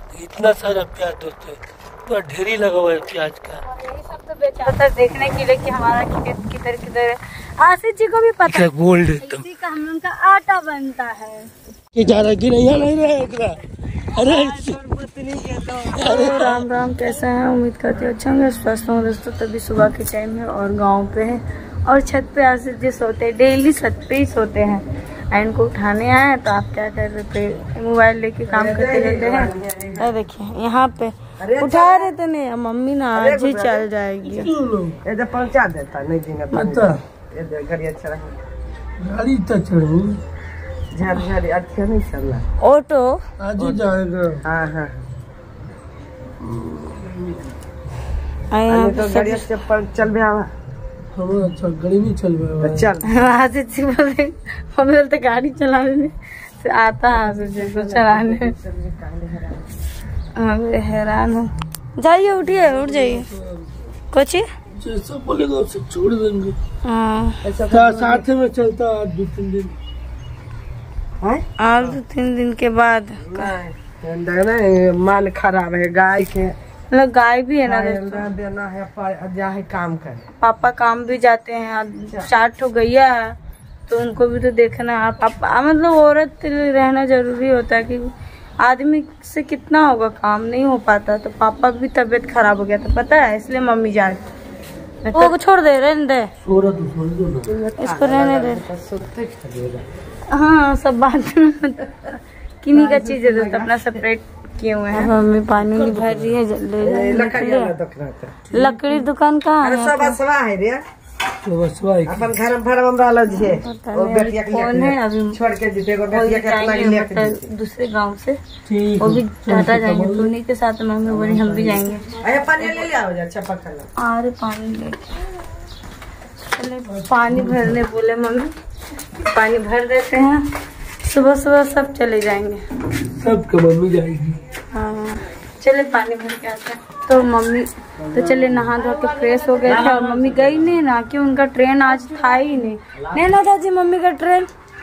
इतना सारा प्याज दोस्तों, पूरा ढेरी लगा हुआ है प्याज का। यही सब तो बेचारा देखने के लिए कि हमारा खेत किधर किधर है। आशीष जी को भी पता है गोल्ड इसी का हम लोग का आटा बनता है। कि ज्यादा गिरैया नहीं रहेगा। अरे राम राम, कैसे हैं? उम्मीद करते हो अच्छा होंगे, स्वस्थ होंगे दोस्तों। तभी सुबह के टाइम है और गांव पे है और छत पे आशीष जी सोते हैं, डेली छत पे ही सोते हैं। एंड को उठाने आए तो आप क्या कर रहे थे? मोबाइल लेके काम करते रहते हैं। अरे देखिए यहाँ पे उठा रहे थे नहीं, मम्मी ना आज ही चल जाएगी। पहुँचा देता नहीं दिन गाड़ी तक चढ़ू झाड़ी अच्छा नहीं चलना। ऑटो आज ही जाएगा। हाँ हाँ यहाँ तो गाड़ी से चल भी आवा। अच्छा गाड़ी नहीं चल रहा चल। आशीष जी बोले हमें तो गाड़ी चलाने से आता है, आशीष जी को चलाने मैं हैरान हूँ। जाइए उठिए, उठ जाइए। कुछ जैसा बोलेगा उसे छोड़ देंगे। हाँ साथ में चलता 2-3 दिन। आज 2-3 दिन के बाद माल खराब है गाय के, मतलब गाय भी है ना दोस्तों। देना है जा है काम करे। पापा काम भी जाते हैं, 4 ठो गैया है तो उनको भी तो देखना है। पापा मतलब औरत रहना जरूरी होता है कि आदमी से कितना होगा, काम नहीं हो पाता। तो पापा भी तबीयत खराब हो गया था पता है, इसलिए मम्मी जा रही। वो छोड़ दे, रहने दे इसको, रहने दे। हाँ सब बात किन्हीं का चीज है दोस्तों, अपना सेपरेट किए हुए हैं। मम्मी पानी नहीं भर रही है, लकड़ी दुकान कहाँ है? अपन घर में भरम वाला जी कौन है अभी छोड़ के जीते को मतलब दूसरे गांव से, वो भी टाटा जाएंगे तो उन्हीं के साथ मम्मी बोली हम भी जाएंगे। अरे पानी ले आओ जा, अरे पानी ले, चले पानी भरने बोले मम्मी, पानी भर देते हैं। सुबह सुबह सब चले जाएंगे, सबके मम्मी जाएगी। हाँ चले पानी भर के आते हैं। तो मम्मी तो चले नहा धो के फ्रेश हो गए थे और मम्मी गई नहीं ना, कि उनका ट्रेन आज था ही नहीं ना दादी। मम्मी का ट्रेन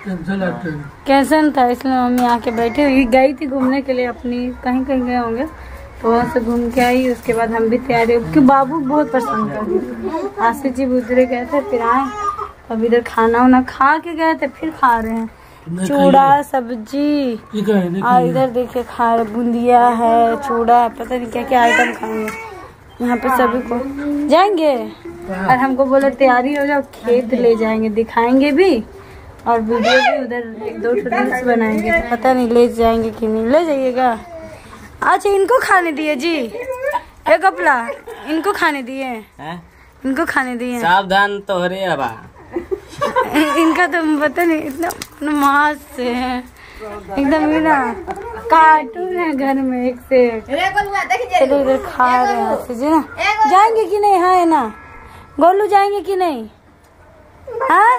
कैंसल था, इसलिए मम्मी आके बैठी हुई। गई थी घूमने के लिए, अपनी कहीं कहीं गए होंगे तो वहाँ से घूम के आई। उसके बाद हम भी तैयारी, क्योंकि बाबू बहुत पसंद कर, आशीष जी उधरे गए थे फिर आए, अब इधर खाना वाना खा के गए थे फिर खा रहे हैं चूड़ा सब्जी। और इधर देखिए खा रहे, बूंदिया है, चूड़ा, पता नहीं क्या क्या आइटम खाएंगे यहाँ पे। सभी को जाएंगे और हमको बोले तैयारी हो जाओ, खेत ले जाएंगे, दिखाएंगे भी और वीडियो भी उधर 1-2 रील्स बनाएंगे। तो पता नहीं ले जाएंगे कि नहीं, ले जाइएगा। अच्छा इनको खाने दिए जी, एक कपला इनको खाने दिए, इनको खाने दिए। सावधान तो हो रही है बा। इनका तो पता नहीं, इतना मास से है एकदम ही ना, कार्टून है घर में एक से। चलो इधर खा रहे हैं जी ना, जाएंगे कि नहीं? हाँ है ना गोलू, जाएंगे कि नहीं? हाँ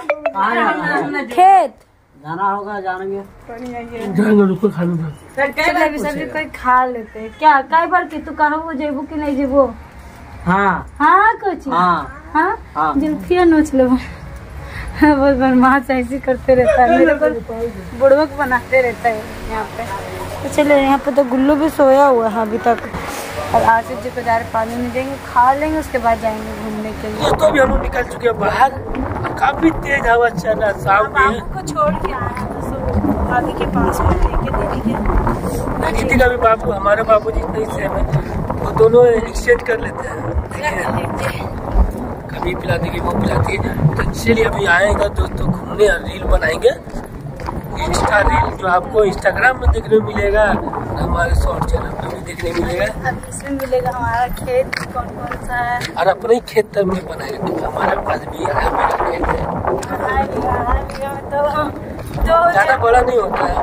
खेत जाना होगा, जाएंगे रुको खाना। चलो अभी सभी कोई खा लेते हैं क्या? कई बार की तू कहो वो जेबू कि नहीं जेबू? हाँ हाँ कुछ हाँ जुल्फिया नोच लो। बहुत बदमाश ऐसी करते रहता है, मेरे को बुड़वक बनाते रहता है यहाँ पे। तो चलो यहाँ पे तो गुल्लू भी सोया हुआ है अभी तक। और आशीष जी को जा रहे, पानी नहीं देंगे, खा लेंगे, उसके बाद जाएंगे घूमने के लिए। तो भी हम लोग निकल चुके हैं बाहर, काफी तेज हवा चल रहा है। शाम बाबू को छोड़ के आए हैं तो भाभी के पास में लेके दीदी का भी बाबू, हमारे बाबू जी नहीं सेम है, वो दोनों एक्सचेंज कर लेते हैं, कभी पिलाती है वो पिलाती है। तो चलिए अभी आएगा दोस्तों घूमने और रील बनाएंगे, इंस्टा रील जो आपको इंस्टाग्राम में देखने को मिलेगा, हमारे शॉर्ट चैनल पर भी देखने मिलेगा। अब इसमें मिलेगा हमारा खेत कौन कौन सा है, और अपने ही खेत तक में बनाएंगे, क्योंकि हमारे पास भी है मेरा खेत है। तो ज़्यादा बड़ा नहीं होता है,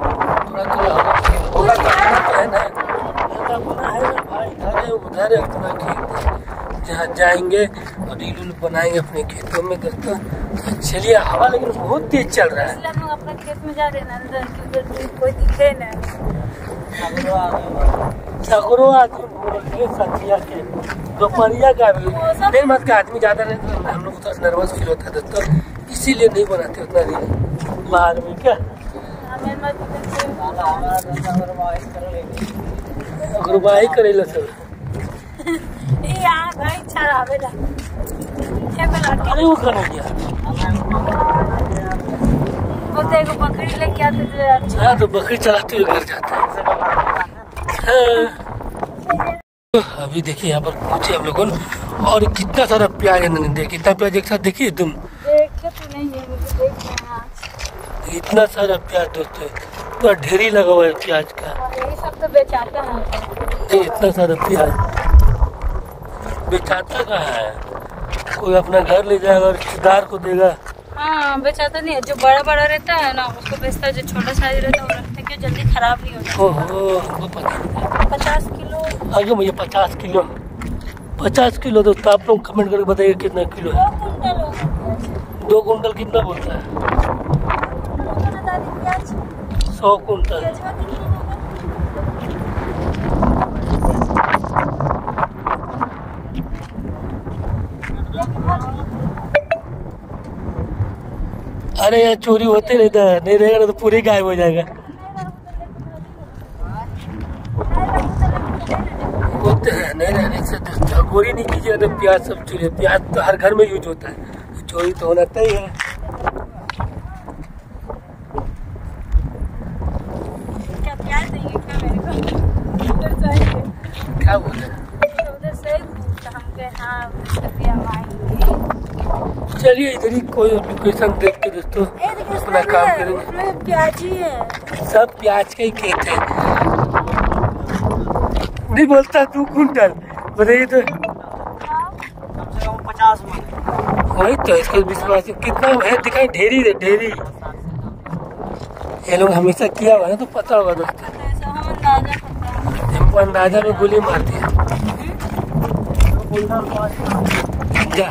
थोड़ा है ना, इधर है उधर है, अपना खेत है जहाँ जाएंगे और रील बनाएंगे अपने खेतों में दोस्तों। चलिए हवा लेकिन बहुत तेज चल रहा है। हम अपना खेत में जा रहे हैं अंदर, क्योंकि कोई दिखे ना। सगरो आदमी सब्जिया के दोपहरिया का भी देर मत का आदमी ज्यादा रहता है, हम लोग को थोड़ा नर्वस फील होता है दोस्तों, इसीलिए नहीं बनाते उतना रील बाहर में। क्या लापरवाही करेला सब। भाई छरावेला अरे वो कहाँ गया? वो तो एक बकरी लेके आते थे। अच्छा हाँ तो बकरी चलाते हुए घर जाता है। हाँ। अभी देखिए यहाँ पर पहुँचे हम लोगों ने और कितना सारा प्याज है। देखिए कितना प्याज एक साथ देखिए तुम। देखे तो नहीं है, मुझे देख रहे हैं आज। इतना सारा प्याज दोस्तों, पूरा ढेरी लगा हुआ है प्याज का। और यही सब तो बेचाता है। ये इतना सारा प्याज बेचाता कहाँ है? कोई अपना घर ले जाएगा और रिश्तेदार को देगा। हाँ बेचाता नहीं है, जो बड़ा बड़ा रहता है ना उसको बेचता है, जो छोटा साइज रहता है वो रखते क्यों जल्दी खराब नहीं होता। ओहो हमको पता नहीं। 50 किलो। आगे मुझे 50 किलो 50 किलो तो आप लोग कमेंट करके बताइए कितना किलो है। 2 कुंटल होगा। 2 कुंटल कितना बोलता है? 100 कुंटल। अरे यार चोरी होते रहता है, नहीं रहेगा ना तो पूरी गायब हो जाएगा। होते हैं नहीं रहने से चोरी नहीं कीजिए तो प्याज सब चोरी। प्याज तो हर घर में यूज होता है, चोरी तो होना तय है। क्या प्याज देंगे क्या मेरे को? उधर चाहिए। क्या बोल रहे हैं? उधर से पूछा हम कहे हाँ कभी हम आएंगे। चलिए इधर ही कोई लोकेशन देख के दोस्तों अपना काम करेंगे। उसमें प्याज ही है। सब प्याज का ही खेत है। नहीं बोलता 2 कुंटल बताइए तो। 50 मन। वही तो इसका विश्वास कितना है दिखाई। ढेरी है ढेरी। ये लोग हमेशा किया हुआ है तो पता होगा दोस्तों। ऐसा हम अंदाजा करते हैं। हमको अंदाजा में गोली मारती है। जा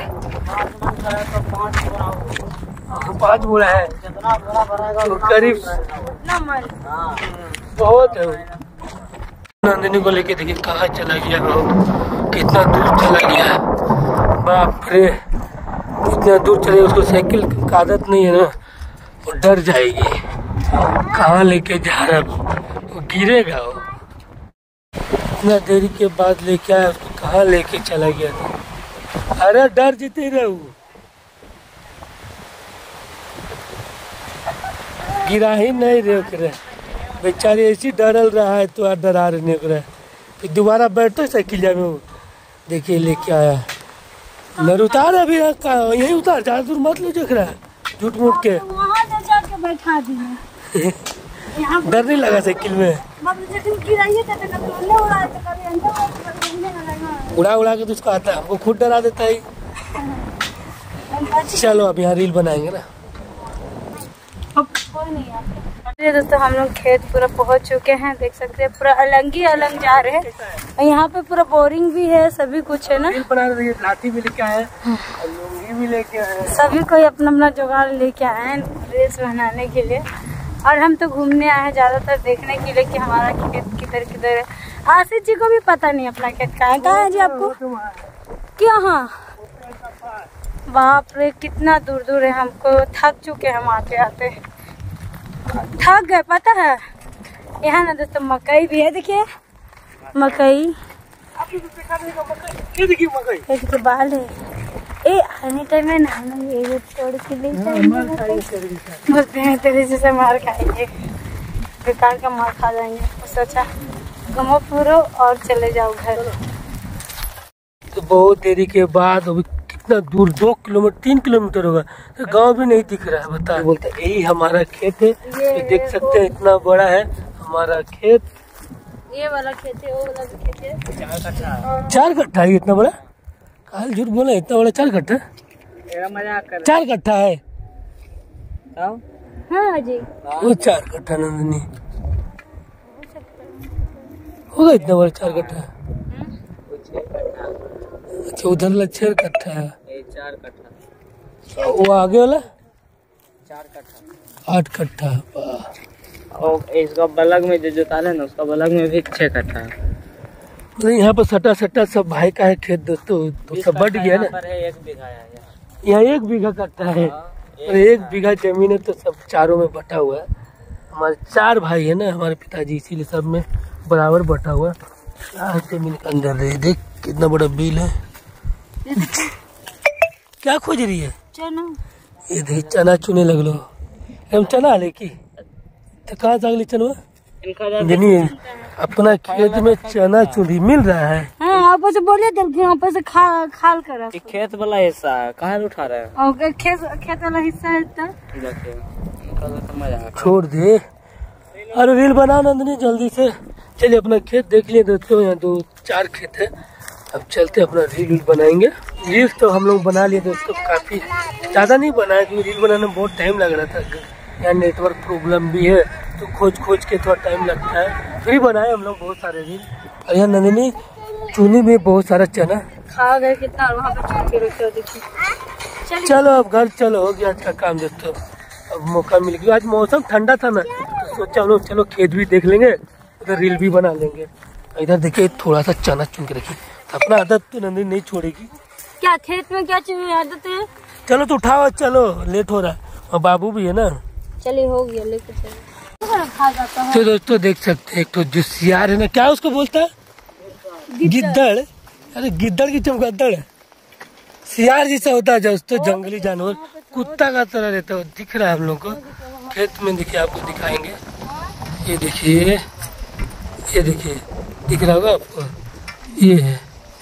5 बोरा है कितना बोरा भरेगा? तो करीब इतना मन। बहुत है। नंदिनी को लेके देखिए कहाँ चला गया वो, कितना दूर चला गया। बाप रे इतना दूर चले, उसको साइकिल की आदत नहीं है ना, वो डर जाएगी। कहाँ लेके जा रहा वो गिरेगा वो। इतना देरी के बाद लेके आया उसको, कहाँ लेके चला गया था। अरे डर जीते रहू, गिरा ही नहीं रोक रहे बेचारे। ऐसी डरल रहा है तो डरा रहे रहा है। फिर दोबारा बैठो साइकिल में वो देखिए लेके आया। नर उतार अभी यही उतार, ज्यादा दूर मत लो देख रहा है झूठ मूठ के। वहाँ ले जाके बैठा दिए। डर नहीं लगा साइकिल में? उड़ा उड़ा के तो उसको आता है, हमको खुद डरा देता है। चलो अब यहाँ रील बनाएंगे ना। दोस्तों हम लोग खेत पूरा पहुंच चुके हैं, देख सकते हैं पूरा अलग ही अलग जा रहे हैं। और यहाँ पे पूरा बोरिंग भी है, सभी कुछ है ना। रील बना रहे हैं, लाठी भी लेके आए और लुंगी भी लेके आए। सभी कोई अपना अपना जुगाड़ लेके आए हैं ड्रेस बनाने के लिए। और हम तो घूमने आए हैं ज्यादातर देखने के लिए कि हमारा खेत किधर किधर है। आशीष जी को भी पता नहीं अपना खेत कहाँ है जी आपको क्या? हाँ बाप रे कितना दूर दूर है, हमको थक चुके हैं हम आते आते, थक गए पता है। यहाँ ना दोस्तों मकई भी है, देखिए मकई। ये देखिए मकई, एक तो बाल है। ए आने टाइम में नहाना ये छोड़ के ले बोलते हैं तेरे जैसे मार खाएंगे, बेकार का मार खा जाएंगे। सोचा घूमो फिरो और चले जाओ घर। तो बहुत देरी के बाद अभी कितना दूर 2 किलोमीटर 3 किलोमीटर होगा तो गांव भी नहीं दिख रहा है। बता बोलते यही हमारा खेत है, तो देख सकते हैं इतना बड़ा है हमारा खेत। ये वाला खेत है, वो वाला भी खेत है। 4 कट्ठा है इतना बड़ा? काल झूठ बोला, इतना बड़ा 4 कट्ठा? मजाक कर 4 कट्ठा है? हाँ जी वो 4 कट्ठा नंदिनी होगा इतना बड़ा 4 कट्ठा। अच्छा उधर वाला 6 कट्ठा है, 4 कट्ठा। वो आगे वाला 4 कट्ठा 8 कट्ठा। और इसका बलग में जो जोताल है ना उसका बलग में भी 6 कट्ठा है। नहीं यहाँ पर सटा सटा सब भाई का है खेत दोस्तों, तो सब बढ़ गया ना। 1 बीघा है यहाँ 1 बीघा कट्ठा है और 1 बीघा जमीन है, तो सब चारों में बटा हुआ है। हमारे 4 भाई है ना हमारे पिताजी, इसीलिए सब में बराबर बटा हुआ है। अंदर रही देख कितना बड़ा बिल है। क्या खोज रही है? चना। ये देख चना चुने लग लो। हम चना ले की तो कहाँ से अगली चनवा अपना खेत में चना चुनी मिल रहा है। हाँ आप से बोलिए आप से खाल कर खेत वाला हिस्सा है, कहाँ उठा रहे हैं? और खेत वाला हिस्सा है छोड़ दे। अरे रील बना नंदनी जल्दी से। चलिए अपना खेत देख लिए दोस्तों, यहाँ 2-4 खेत है। अब चलते अपना रील बनाएंगे। रील तो हम लोग बना लिए दोस्तों, काफी ज्यादा नहीं बनाया क्योंकि रील बनाने में बहुत टाइम लग रहा था। यहाँ नेटवर्क प्रॉब्लम भी है तो खोज के थोड़ा टाइम लगता है। फिर बनाए हम लोग बहुत सारे रील। और यहाँ नंदिनी चुनी में बहुत सारा चना खा गए कितना, वहाँ पे चुन के रखे हो देखिए। चलो अब घर चलो, हो गया आज का काम दोस्तों। अब मौका मिल गया, आज मौसम ठंडा था ना तो सोचा हम लोग चलो खेत भी देख लेंगे, उधर रील भी बना लेंगे। इधर देखिए थोड़ा सा चना चुन के रखिए, अपना आदत तो नंदिनी नहीं छोड़ेगी। क्या खेत में क्या चीज आदत है? चलो तो उठाओ, चलो लेट हो रहा है और बाबू भी है ना। चलिए हो गया, लेके चलो। खा जाता है। तो दोस्तों देख सकते हैं एक तो जो सियार है ना, क्या उसको बोलता है? गिद्दड़। अरे गिद्दड़ की चमगादड़ है, सियार जैसा होता है दोस्तों, जंगली जानवर कुत्ता का तरह रहता है। दिख रहा है हम लोग को खेत में, देखिए आपको दिखाएंगे। ये देखिए, ये देखिए दिख रहा होगा आपको। ये है,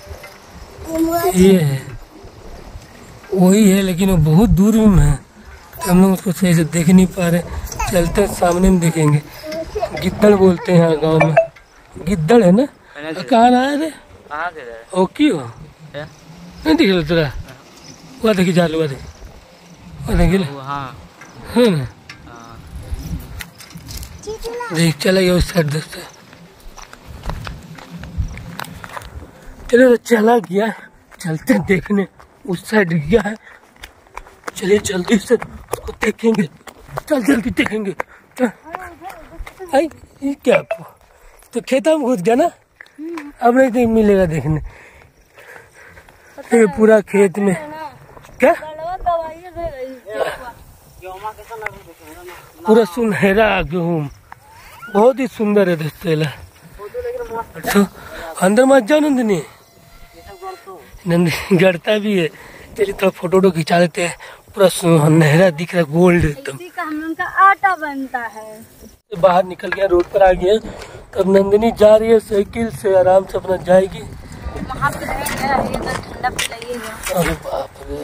ये है, वही है लेकिन वो बहुत दूर में है तो हम लोग उसको सही से देख नहीं पा रहे। चलते सामने में देखेंगे। गिद्दड़ बोलते हैं यहाँ गांव में, गिद्दड़ है ना। कहाँ रहा है रे? ओ क्यों नहीं दिख रहा तेरा? वह देखिए जाल, वह देखिए है ना। देख चला गया उस साइड दोस्तों। चलो तो चला गया, चलते देखने उस साइड गया है। चलिए जल्दी से उसको देखेंगे, चल जल्दी देखेंगे। आई ये क्या तो खेता में घुस गया ना, अब नहीं मिलेगा देखने। ये पूरा खेत में क्या पूरा सुनहरा गेहूं, बहुत ही सुंदर है दोस्तों। तो अंदर मत जाओ नंदिनी, नंदिनी गड़ता भी है। चलिए थोड़ा फोटो खिंचा लेते हैं। पूरा सुनहरा दिख रहा है, गोल्ड एकदम। इसी का हम लोग का आटा बनता है। बाहर निकल गया, रोड पर आ गया। तब नंदिनी जा रही है साइकिल से, आराम से अपना जाएगी। वहाँ पे ठंडा पिलाइएगा। अरे बाप रे,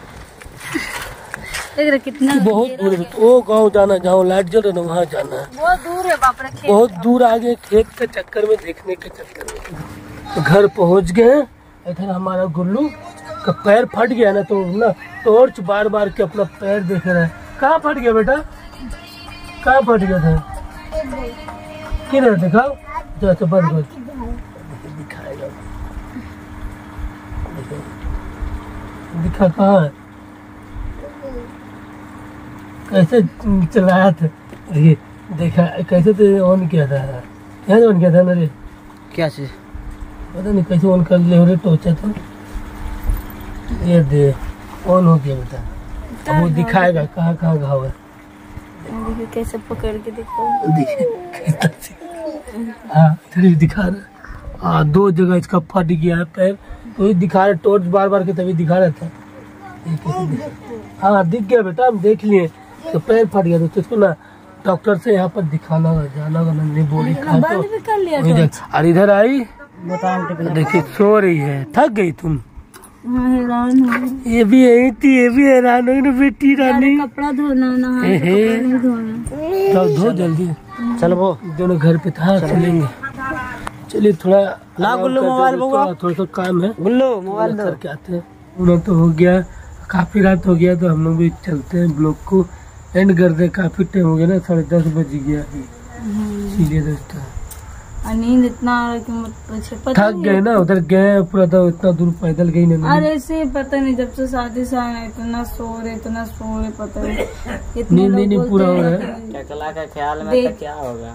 देख रहे कितना बहुत दूर है। वो गांव जाना, जहाँ लाइट जल रहा है वहाँ जाना है। बहुत दूर है बाप रे, बहुत दूर आ गए खेत के चक्कर में, देखने के चक्कर में। तो घर पहुँच गए। इधर हमारा गुल्लू का पैर फट गया ना, तो ना टॉर्च बार बार के अपना पैर देख रहा है। कहाँ फट गया बेटा? कहाँ फट गया था? किधर दिखाओ, जैसे बंद हो दिखाएगा। दिखा कहाँ है? कैसे चलाया था ये देखा, कैसे तो ऑन किया था, यहाँ ऑन किया था ना रे। क्या चीज पता नहीं कैसे ऑन कर ले रे, टोचा था। ये दे ऑन हो गया बेटा। अब वो दिखाएगा कहाँ कहाँ घाव है। देखिए कैसे पकड़ के देखो, हाँ इधर दिखा रहा। हाँ 2 जगह इसका फट गया है पैर, तो ये दिखा रहा। टॉर्च बार बार के तभी दिखा रहा था। हाँ दिख गया बेटा, हम देख लिए। तो पैर फट गया तो इसको ना डॉक्टर से यहाँ पर दिखाना जाना नहीं बोली खा तो। और इधर आई देखिए सो रही है, थक गई तुम। हैरान हो, ये भी यही थी, ये भी हैरान हो बेटी रानी। कपड़ा धोना नहीं धोना, धो जल्दी। चलो वो दोनों घर पे था, चलेंगे। चलिए थोड़ा गुल्लू मोबाइल थोड़ा सा काम है, गुल्लू मोबाइल करके आते हैं। उन्हें तो हो गया, काफी रात हो गया तो हम लोग भी चलते हैं, ब्लॉग को एंड कर दे। काफी टाइम हो गया ना, 10:30 बज गया। इसीलिए दोस्तों नींद इतना आ रहा कि मत थक गए ना, उधर गए पूरा तो इतना दूर पैदल गई नहीं। अरे ऐसे पता नहीं, जब से शादी से आए इतना सो रहे पता नहीं। नींद नहीं पूरा हो रहा है। चला का ख्याल में तो क्या होगा।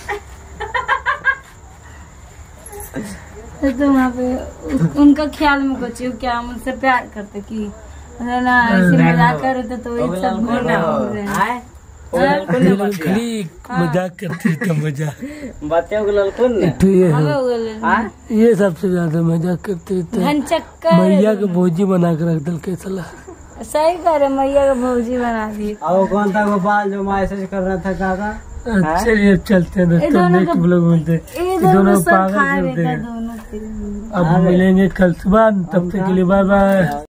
तो वहाँ पे उनका ख्याल में कुछ क्या हम उनसे प्यार करते कि ना ऐसे मजाक कर रहे थे तो ये सब हो रहे हैं। ये लोग खाली मजाक करते रहते, मजाक। बातें को ललकुन ने तो ये हमें है, उगल ये सबसे ज्यादा मजाक करते रहते हैं। घनचक्कर मैया के भोजी बना के रख दल के चला। सही करे, मैया का भौजी बना दी। और कौन था गोपाल जो मैसेज कर रहा था काका? चलिए अब चलते हैं दोस्तों, नेक्स्ट ब्लॉग मिलते हैं। ये दोनों दोनों सब पागल खाए करते बेटा, हैं। दोनों। अब मिलेंगे कल सुबह, तब तक के लिए बाय बाय।